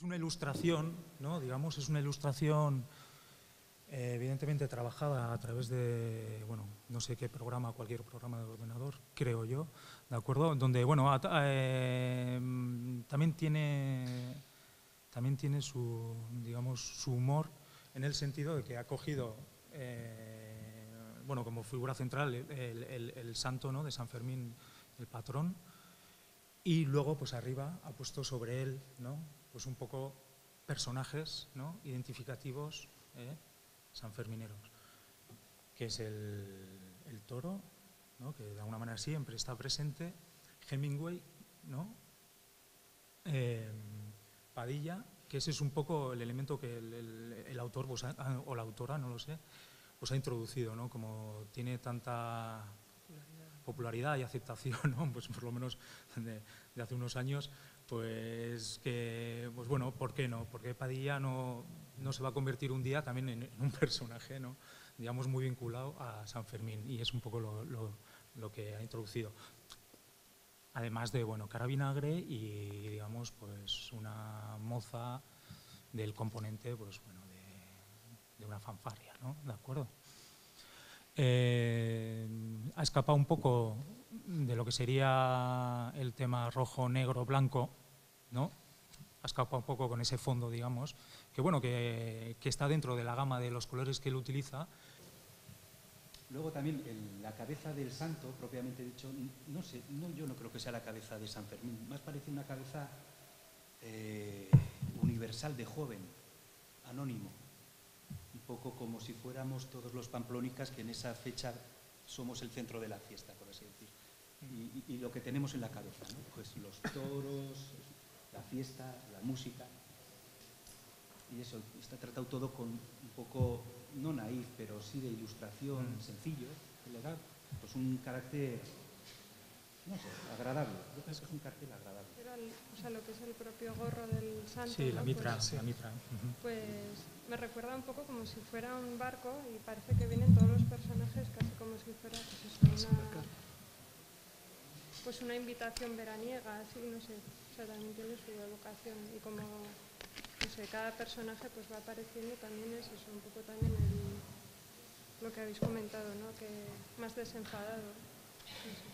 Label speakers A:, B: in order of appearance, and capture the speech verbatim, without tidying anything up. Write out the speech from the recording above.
A: Es una ilustración, ¿no? Digamos, es una ilustración eh, evidentemente trabajada a través de, bueno, no sé qué programa, cualquier programa de ordenador, creo yo, ¿de acuerdo? Donde, bueno, a, eh, también tiene, también tiene su, digamos, su humor en el sentido de que ha cogido, eh, bueno, como figura central el, el, el santo, ¿no? De San Fermín, el patrón, y luego, pues arriba, ha puesto sobre él, ¿no? Pues un poco personajes, ¿no? Identificativos, ¿eh? sanfermineros, que es el, el toro, ¿no? Que de alguna manera siempre está presente, Hemingway, ¿no? Eh, Padilla, que ese es un poco el elemento que el, el, el autor, pues, ha, o la autora, no lo sé, pues ha introducido, ¿no? Como tiene tanta popularidad y aceptación, ¿no? Pues por lo menos de, de hace unos años, pues que, pues bueno, ¿por qué no? Porque Padilla no, no se va a convertir un día también en, en un personaje, ¿no? Digamos, muy vinculado a San Fermín, y es un poco lo, lo, lo que ha introducido. Además de, bueno, cara vinagre y, digamos, pues una moza del componente, pues bueno, de, de una fanfarria, ¿no? ¿De acuerdo? Eh, ha escapado un poco de lo que sería el tema rojo, negro, blanco, ¿no? Ha escapado un poco con ese fondo, digamos, que bueno, que, que está dentro de la gama de los colores que él utiliza.
B: Luego también el, la cabeza del santo, propiamente dicho, no sé, no, yo no creo que sea la cabeza de San Fermín, más parece una cabeza eh, universal de joven, anónimo, un poco como si fuéramos todos los pamplónicas que en esa fecha somos el centro de la fiesta, por así decir. Y, y, y lo que tenemos en la cabeza, ¿no? Pues los toros, la fiesta, la música. Y eso, está tratado todo con un poco, no naif, pero sí de ilustración, mm. sencillo, elegante, pues un carácter, no sé, agradable. Yo creo que es un cartel agradable.
C: Pero el, o sea, lo que es el propio gorro del santo,
A: sí, la
C: ¿no?
A: mitra,
C: pues,
A: sí. la mitra. Uh-huh.
C: Pues me recuerda un poco como si fuera un barco y parece que vienen todos los personajes casi como si fuera pues, una, pues una invitación veraniega, así, no sé, o sea, también tiene su evocación y como, no sé, cada personaje pues va apareciendo también es eso, un poco también el, lo que habéis comentado, ¿no? Que más desenfadado. No sé.